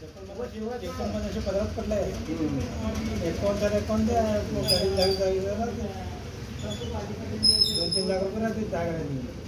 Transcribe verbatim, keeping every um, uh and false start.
एकोणमध्ये पदरात पडलं आहे. एकावन्न तर एकावन्न गाडी जागी जागी दोन तीन लाख रुपये राहते जागा.